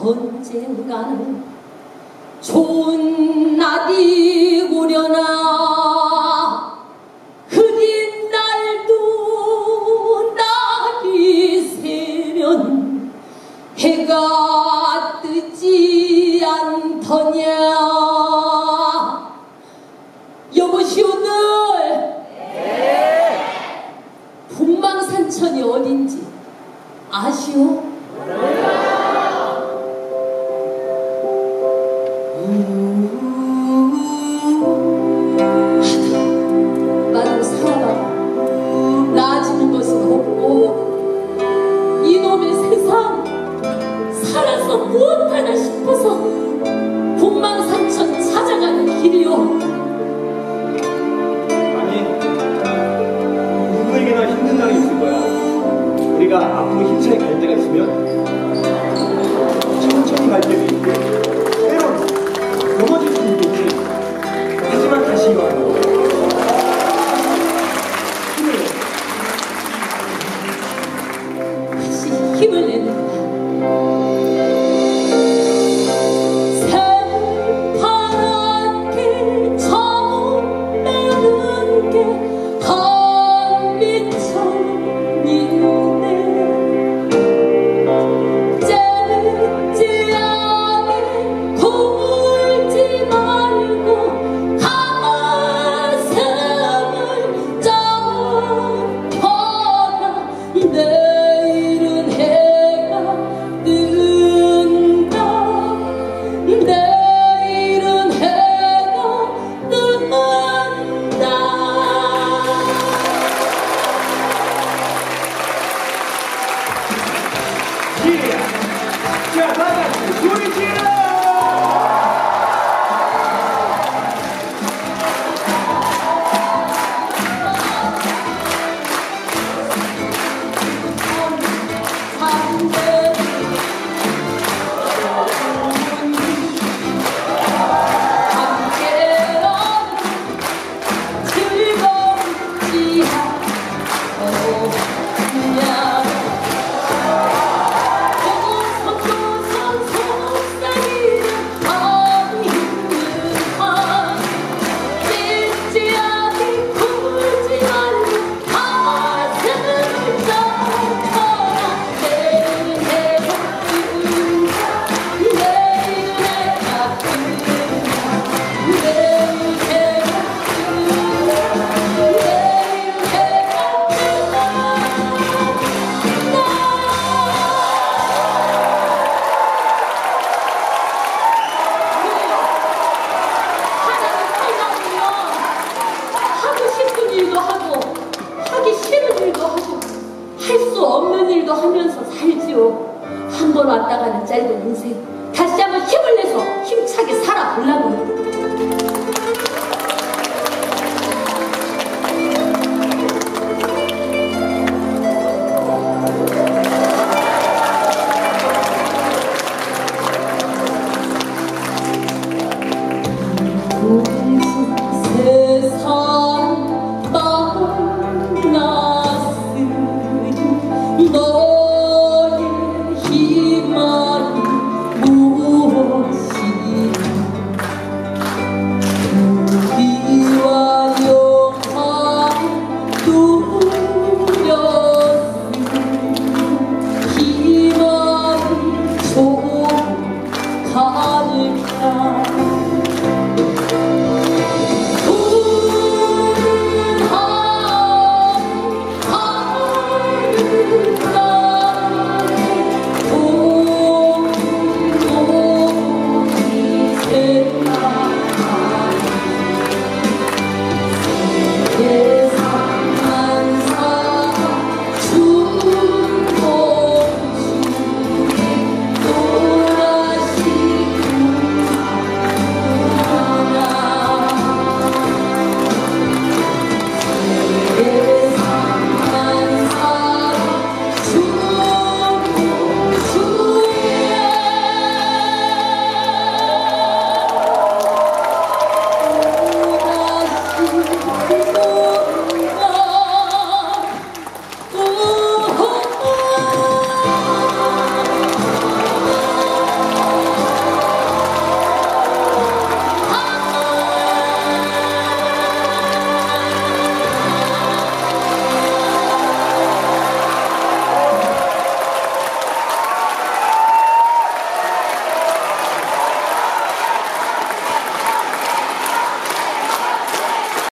언젠가는 좋은 날이 오려나. 흐린 날도 날이 새면 해가 뜨지 않더냐. 여보시오들, 네. 북망산천이 어딘지 아시오? 나도 살아봐. 나아지는 것은 없고 이놈의 세상 살아서 무엇하나 싶어서 북망산천 찾아가는 길이요. 아니, 누구에게나 힘든 날이 있을 거야. 우리가 앞으로 힘차게 갈 때가 있으면 천천히 갈 때도 있고 때론 넘어질 수도 있겠지. 하지만 다시 일어나는 거야. 다시 힘을 내는 거야. 자, 다같이 소리 질러! 한 번 왔다 가는 짧은 인생, 다시 한번 힘을 내서 힘차게 살아보려고요. 두